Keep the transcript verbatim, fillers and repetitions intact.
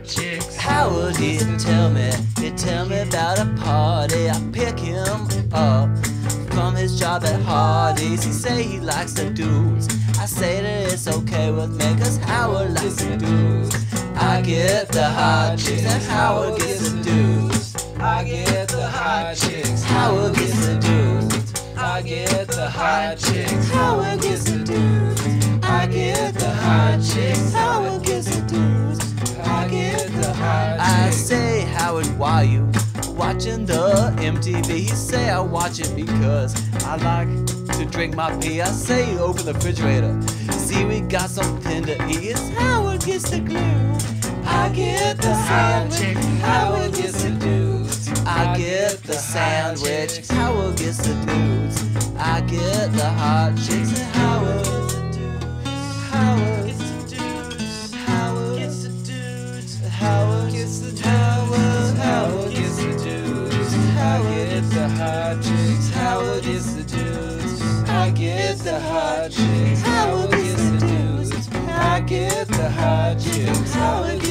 chicks. Howard didn't tell me, he tell me about a party. I pick him up from his job at Hardee's. He say he likes the dudes. I say that it's okay with me, cause Howard likes the dudes. I get the hot chicks and Howard gets the dudes. I get the hot chicks. Howard gets the dudes. I get the hot chicks. Howard gets the dudes. I get the hot chicks. Howard gets the dudes. I get the hot I chicks. say, Howard, why you watching the M T V? He say, I watch it because I like to drink my pee. I say, open the refrigerator, see we got something to eat. It's Howard gets the glue. I get the sandwich. Howard gets the dudes. I get the sandwich. Howard gets the dudes. I get the hot chicks and Howard gets the dudes. Howard gets the dudes. Howard gets the dudes. Howard gets the dudes. Howard, Howard gets the dudes. I get the hot chicks. Howard gets the dudes. I get the hot chicks. Howard gets the dudes. I get the hot chicks. Howard